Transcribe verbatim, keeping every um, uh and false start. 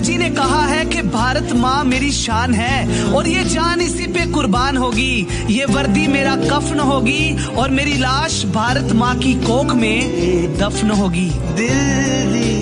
फौजी ने कहा है कि भारत माँ मेरी शान है और ये जान इसी पे कुर्बान होगी। ये वर्दी मेरा कफन होगी और मेरी लाश भारत माँ की कोख में दफन होगी। दिल